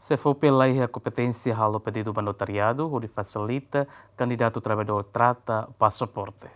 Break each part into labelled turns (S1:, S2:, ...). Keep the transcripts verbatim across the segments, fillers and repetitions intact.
S1: Se for pela competência halo pedido para notariado, onde facilita candidato trabalhador trata passaporte.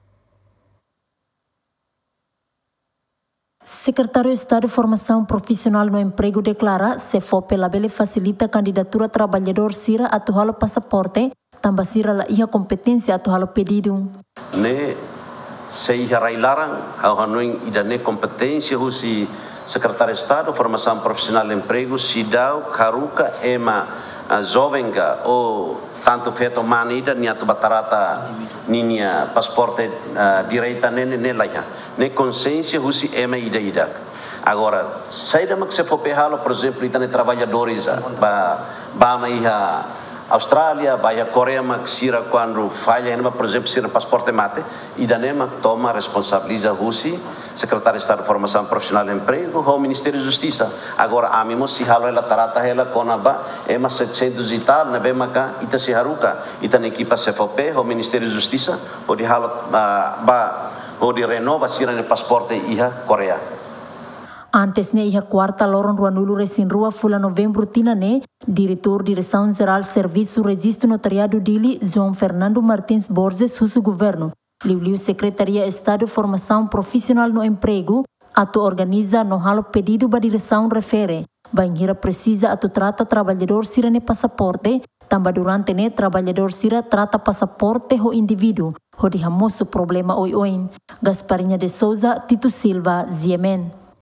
S2: Secretário de Estado de Formação Profissional no Emprego declara se for pela bele facilita candidatura trabalhador sira atual passaporte, também sira la ia competência atual pedido.
S3: Ne se ia railarang hau hanuing ida ne competência husi Secretário de Estado de Formação Profissional no Emprego sidau karuka ema jovenga ou tanto feito manida niatu batarata ninia pasporte uh, direita nene ne laia ne consciência husi ema ida ida agora saída mak se for pehalo por exemplo itane trabalhadores ba ba na iha Austrália ba iha Coreia mak sira quando falha ema por exemplo sira pasporte mate ida ne mak toma responsabiliza husi Secretário de Estado de Formação Profissional e Emprego, o Ministério da Justiça. Agora, a mim, se halo ela tarata ela com a ba, é mais setecentos e tal, na bem maca, ita se haruka, ita na equipa C F P, o Ministério da Justiça, o de halo ba, o de renova sira no passaporte iha Coreia.
S2: Antes ne iha quarta loron ruanulu resin rua fula novembro tina ne, diretor Direção Geral Serviço Registro Notariado dili, João Fernando Martins Borges, husu governo. Liu Secretaria de Estado de Formação Profissional no Emprego, atu organiza no halo pedido ba direção refere. Banhira precisa atu trata trabalhador sira ne passaporte, também durante ne trabalhador sira trata passaporte ho indivíduo, ho dihamoso problema oi oin. Gasparinha de Souza, Tito Silva, Ziemen.